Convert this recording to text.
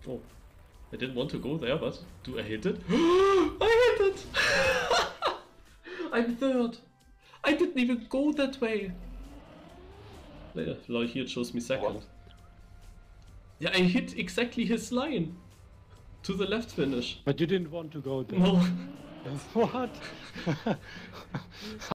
Oh, I didn't want to go there, but do I hit it? I hit it! I'm third! I didn't even go that way! Lol, here it shows me second. What? Yeah, I hit exactly his line! To the left finish. But you didn't want to go there. No! What?